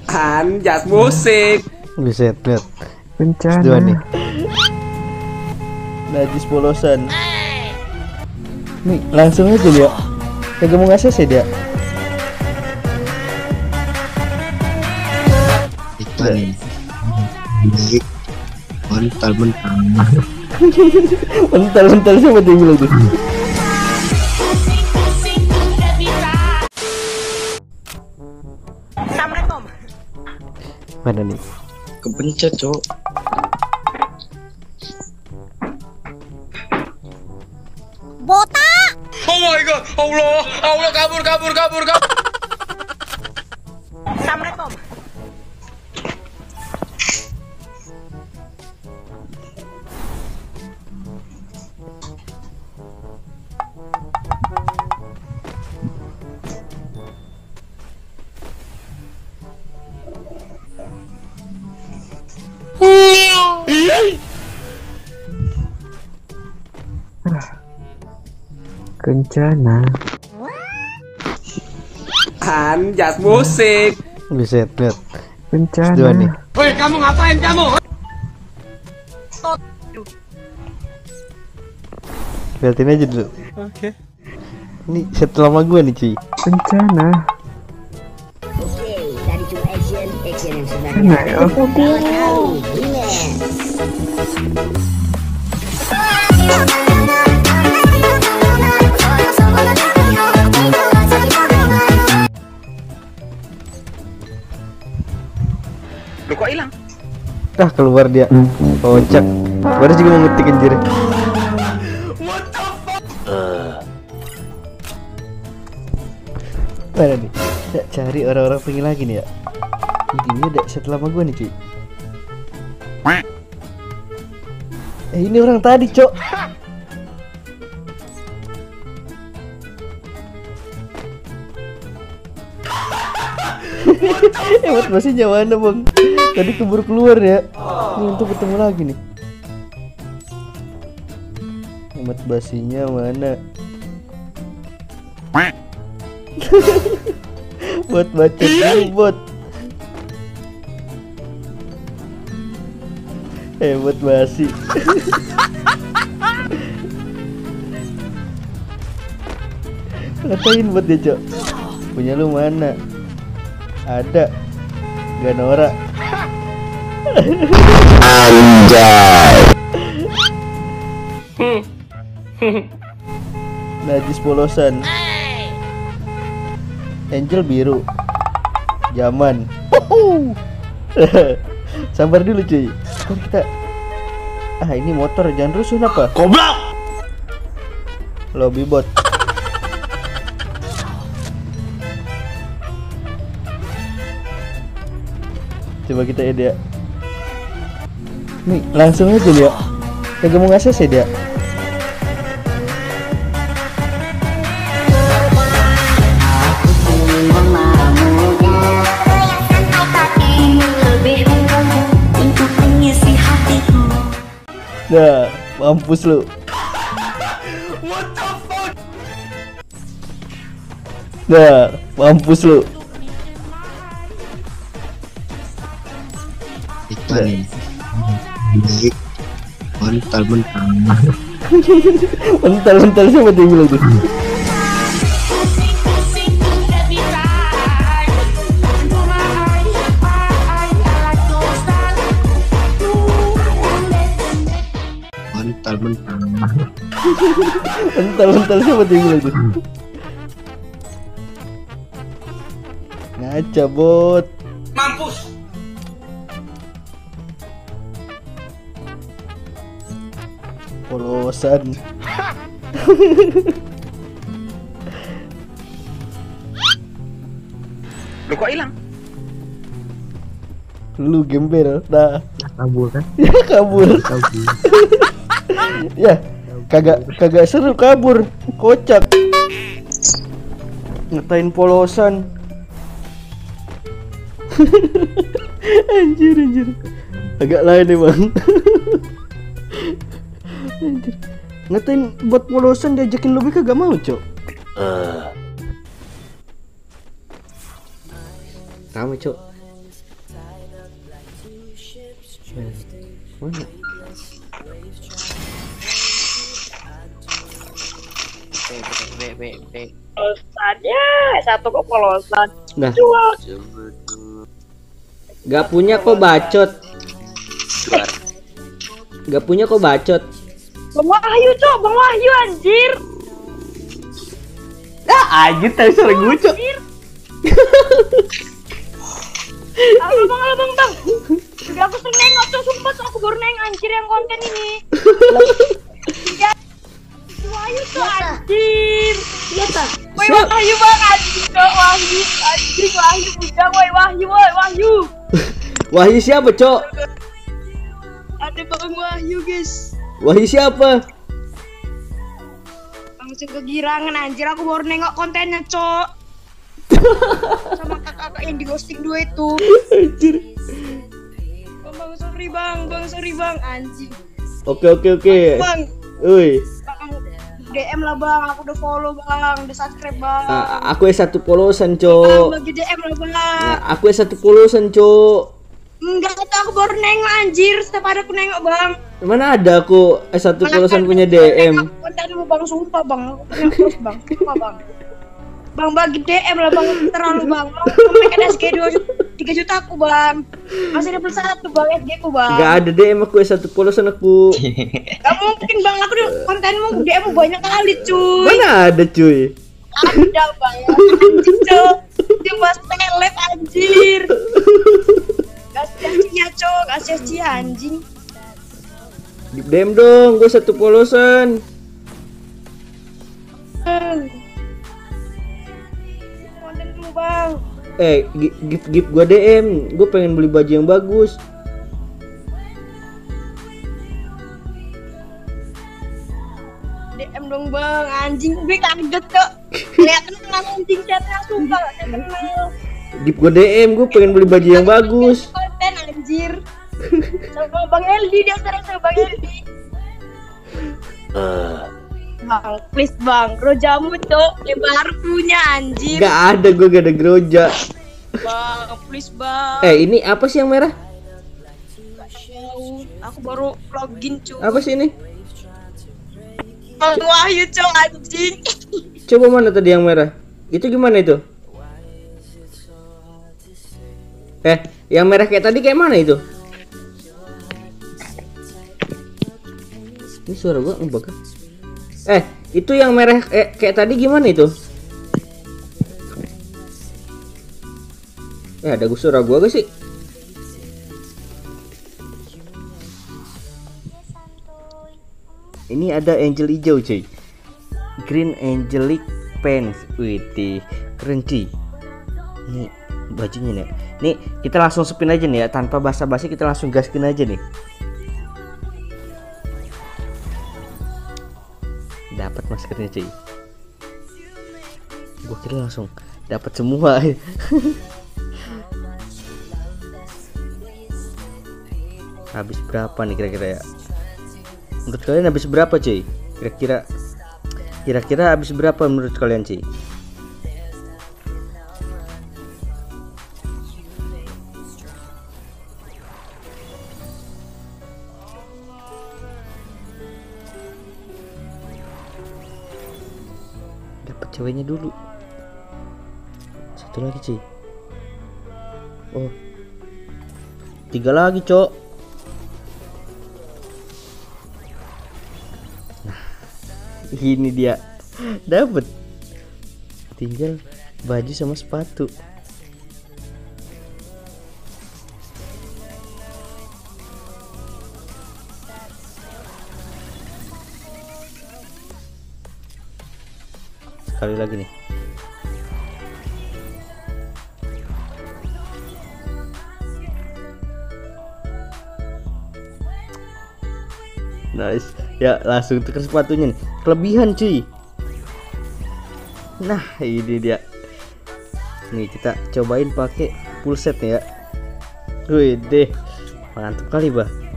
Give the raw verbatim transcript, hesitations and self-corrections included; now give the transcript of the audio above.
Anjas musik. Buset, lihat. Bencana. Dua nih. Najis polosan. Nih, langsung aja dia. Kagak mau ngasih sih dia. Ikan musik mental mental mental mental siapa dia bilang tuh? Mana nih? kepencet cok. Botak. Oh my god, Allah, Allah kabur kabur kabur kabur. Assalamualaikum. Kencana. Anjas musik. Buset, lihat. Bencana. Dua nih. Woi, kamu ngapain kamu? Liatin aja dulu. Oke. Ini set lama gua nih cuy. Bencana. Oke, dari Cuma Action, action yang sebenarnya. Nah, ya. Lu kok hilang? Ah, keluar dia. Kocak. Baru juga mau ngetik anjir. Mana nih? Kita cari orang-orang pengen lagi nih ya. Ini ada set lama gua nih cuy. Eh, ini orang tadi cok. Hemat masihnya mana bang? Tadi keburu keluar ya. Ini untuk ketemu lagi nih. Hemat basinya mana? Buat baca dulu bot. Hebat basi. Ngapain buat dia cok? Punya lu mana? Ada. Gak norak. Anjay. Najis polosan. Angel biru. Zaman. Sabar dulu cuy. Kan kita. Ah, ini motor jangan rusuh apa? Goblok. Lobby bot. Coba kita edit ya. Nih, langsung aja dia. Kagak mau ngasih sih dia. Nah, mampus lu. What the fuck? Nah, mampus lu. Ikan musik mental mental Mental mental siapa dia bilang tuh? mental mental Mental mental siapa dia bilang tuh? Ngaca bot. Mampus. Polosan. Lu kok hilang? Lu gembel. Nah, kabur kan ya kabur. kabur Ya, kagak kagak seru kabur. Kocak. Ngetain polosan. Anjir anjir. Agak lain emang. Anjir. Ngatain buat polosan diajakin lobby kagak mau, Cok. Uh. Kamu, Cok. Mana? B B B. Polosan ya, satu kok polosan. Nah, Dua. gak punya kok bacot. Gak punya kok bacot. Bang Wahyu cok, Bang Wahyu anjir. Ah, anjir tadi suara gue, Cok. Halo bang, halo bang, bang. Udah aku sering nengok cok, sumpah cok, aku baru nengok anjir yang konten ini. Ya, Wahyu cok anjir. Iya tak? Woi Wahyu bang anjir cok, Wahyu anjir Wahyu udah, woi Wahyu, woi Wahyu. Wahyu siapa, Cok? Ada bang Wahyu guys. Wahyu siapa? Langsung kegirangan anjir, aku baru nengok kontennya cok. Sama kakak-kakak yang di ghosting dua itu. Anjir. Bang, bang sorry bang, bang sorry bang anjir. Oke oke oke. Bang, Uy. bang D M lah bang, aku udah follow bang, udah subscribe bang. Ah, aku es satu polosan, Bang, Cok. bagi D M lah bang. Nah, aku es satu polosan, Cok. Enggak, itu aku baru nengok anjir, setiap hari aku nengok bang. Mana ada aku es satu polosan punya D M. Kontenmu bang, sumpah bang, aku nengok terus bang, sumpah bang. Bang bagi D M lah bang, terlalu bang. Mau makan S G dua tiga juta aku bang. Masih ada plus satu bang S G ku bang. Gak ada D M aku es satu polosan aku. Gak mungkin bang, aku di kontenmu D M banyak kali cuy. Mana ada, cuy? Ada bang, anjir cok. Dia bahas pelet anjir. Gak sia-sia cok, gak sia-sia anjing. Di D M dong, gue satu polosan. Hmm. Kontenmu bang. Eh, gift gift gue D M, gue pengen beli baju yang bagus. D M dong bang, anjing gue kaget kok. Lihat kenal anjing chatnya sumpah, saya kenal. Gift gue D M, gue pengen beli baju yang bagus. Konten anjir. Sama Bang Eldi, dia sekarang sama Bang Eldi. Bang, please bang, rojamu cok, yang baru punya anjir. Gak ada, gue gak ada groja. Bang, please bang. Eh, ini apa sih yang merah? Gak tahu, aku baru login cuy. Apa sih ini? Bang Wahyu cok anjing. Coba mana tadi yang merah? Itu gimana itu? Eh, yang merah kayak tadi kayak mana itu? Ini suara gua ngebug. Eh, itu yang merah eh, kayak tadi gimana itu? Eh, ada gua suara gua gak sih? Ini ada angel hijau cuy. Green angelic pants. Wih, keren cuy. Ini bajunya nih. Nih, kita langsung spin aja nih ya, tanpa basa-basi kita langsung gaskin aja nih. Dapat maskernya cuy. Gua kira langsung dapat semua. Habis berapa nih kira-kira ya? Menurut kalian habis berapa cuy? Kira-kira Kira-kira habis berapa menurut kalian cuy? Dapat ceweknya dulu. Satu lagi cuy. Oh, tiga lagi cok. Nah, ini dia dapat. Tinggal baju sama sepatu. Sekali lagi nih. Nice. Ya, langsung tukar sepatunya nih. Kelebihan cuy. Nah, ini dia. Nih kita cobain pakai full set ya. Wih deh. Mantap kali, Bah.